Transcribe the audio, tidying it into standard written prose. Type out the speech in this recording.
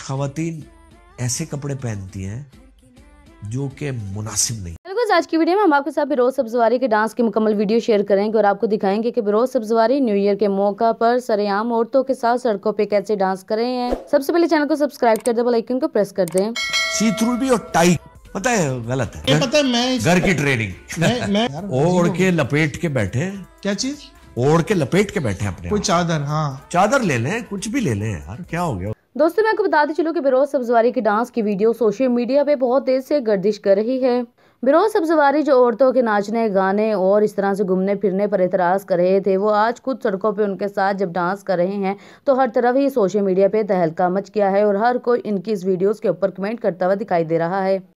खवातीन ऐसे कपड़े पहनती हैं जो कि मुनासिब नहीं। हेलो गाइस, आज की वीडियो में हम आपके साथ बिरोज सब्जवारी के डांस की मुकम्मल वीडियो शेयर करेंगे और आपको दिखाएंगे कि बिरोज सब्जवारी न्यू ईयर के मौका पर सरेआम औरतों के साथ सड़कों पे कैसे डांस कर रहे हैं। सबसे पहले चैनल को सब्सक्राइब कर दे, बेल आइकन को प्रेस कर दें। सी थ्रू भी और टाइट, पता है गलत है। ये पता है मैं घर की ट्रेनिंग मैं ओढ़ के लपेट के बैठे, क्या चीज, ओढ़ के लपेट के बैठे अपने कोई आप। चादर, हाँ चादर ले लें, कुछ भी ले लें यार, क्या हो गया। दोस्तों मैं आपको बताते चलूं कि बिरोज सब्जवारी की डांस की वीडियो सोशल मीडिया पे बहुत तेज से गर्दिश कर रही है। बिरोज सब्जवारी जो औरतों के नाचने, गाने और इस तरह से घूमने फिरने पर एतराज कर रहे थे, वो आज खुद सड़कों पे उनके साथ जब डांस कर रहे हैं तो हर तरफ ही सोशल मीडिया पे तहलका मच गया है और हर कोई इनकी इस वीडियोस के ऊपर कमेंट करता हुआ दिखाई दे रहा है।